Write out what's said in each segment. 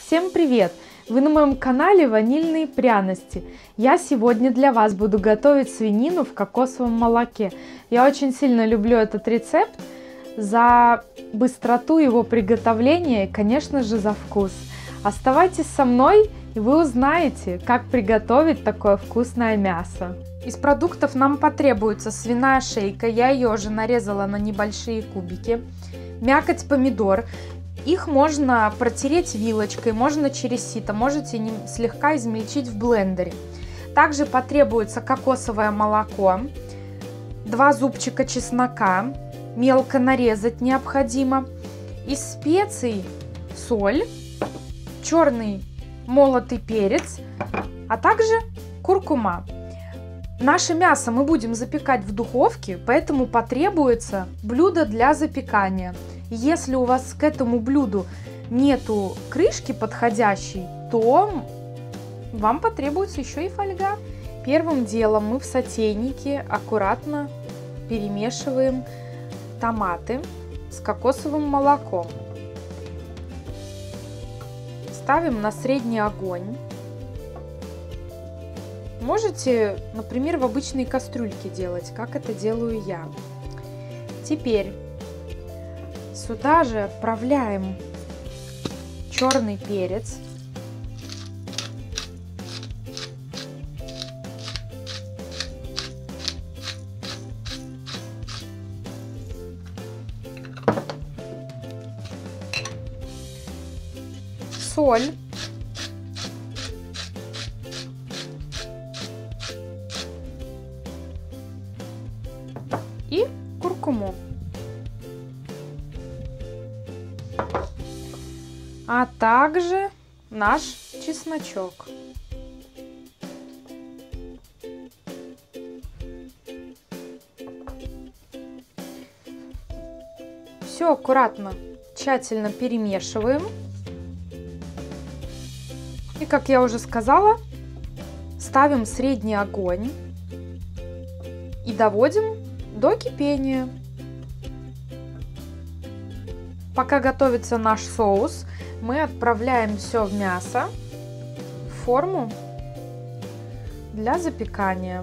Всем привет! Вы на моем канале Ванильные пряности. Я сегодня для вас буду готовить свинину в кокосовом молоке. Я очень сильно люблю этот рецепт за быстроту его приготовления и, конечно же, за вкус. Оставайтесь со мной, и вы узнаете, как приготовить такое вкусное мясо. Из продуктов нам потребуется свиная шейка, я ее уже нарезала на небольшие кубики, мякоть помидор. Их можно протереть вилочкой, можно через сито, можете слегка измельчить в блендере. Также потребуется кокосовое молоко, 2 зубчика чеснока, мелко нарезать необходимо. Из специй соль, черный молотый перец, а также куркума. Наше мясо мы будем запекать в духовке, поэтому потребуется блюдо для запекания. Если у вас к этому блюду нету крышки подходящей, то вам потребуется еще и фольга. Первым делом мы в сотейнике аккуратно перемешиваем томаты с кокосовым молоком. Ставим на средний огонь. Можете, например, в обычной кастрюльке делать, как это делаю я. Теперь сюда же отправляем черный перец, соль, и куркуму. А также наш чесночок. Все аккуратно, тщательно перемешиваем. И, как я уже сказала, ставим средний огонь и доводим до кипения. Пока готовится наш соус, мы отправляем все в мясо в форму для запекания.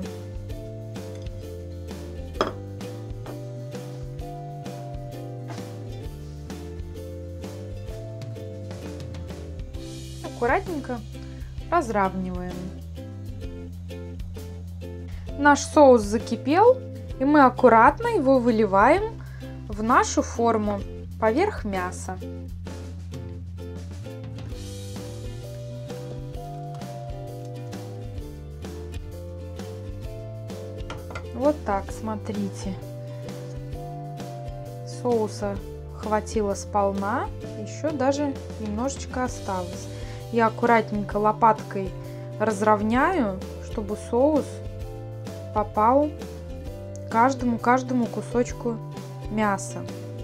Аккуратненько разравниваем. Наш соус закипел, и мы аккуратно его выливаем в нашу форму поверх мяса. Вот так, смотрите. Соуса хватило сполна, еще даже немножечко осталось. Я аккуратненько лопаткой разровняю, чтобы соус попал каждому кусочку мяса.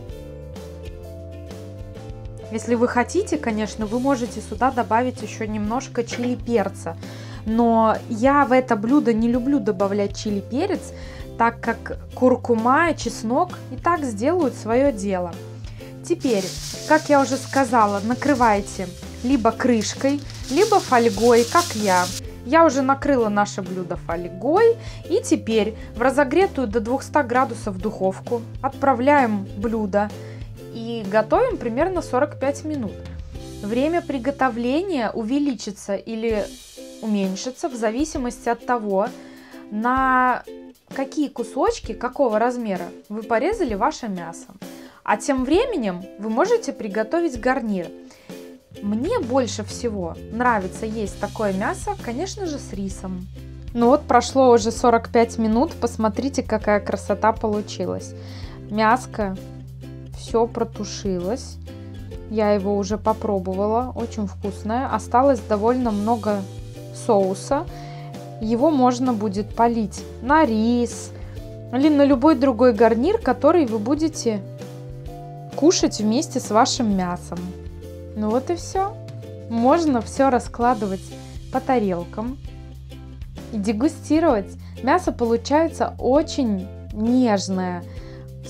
Если вы хотите, конечно, вы можете сюда добавить еще немножко чили перца. Но я в это блюдо не люблю добавлять чили перец, так как куркума и чеснок и так сделают свое дело. Теперь, как я уже сказала, накрывайте либо крышкой, либо фольгой, как я. Я уже накрыла наше блюдо фольгой, и теперь в разогретую до 200 градусов духовку отправляем блюдо и готовим примерно 45 минут. Время приготовления увеличится или уменьшится в зависимости от того, на какие кусочки, какого размера вы порезали ваше мясо. А тем временем вы можете приготовить гарнир. Мне больше всего нравится есть такое мясо, конечно же, с рисом. Ну вот прошло уже 45 минут, посмотрите, какая красота получилась. Мяско все протушилось. Я его уже попробовала, очень вкусное. Осталось довольно много соуса. Его можно будет полить на рис или на любой другой гарнир, который вы будете кушать вместе с вашим мясом. Ну вот и все. Можно все раскладывать по тарелкам и дегустировать. Мясо получается очень нежное,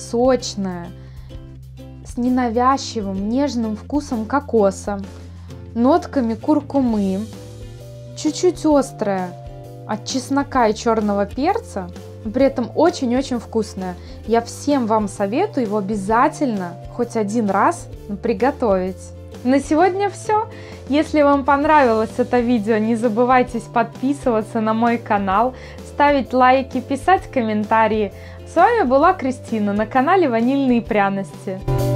сочное, с ненавязчивым, нежным вкусом кокоса. нотками куркумы, чуть-чуть острое от чеснока и черного перца, но при этом очень-очень вкусное. Я всем вам советую его обязательно хоть один раз приготовить. На сегодня все. Если вам понравилось это видео, не забывайте подписываться на мой канал, ставить лайки, писать комментарии. С вами была Кристина на канале Ванильные пряности.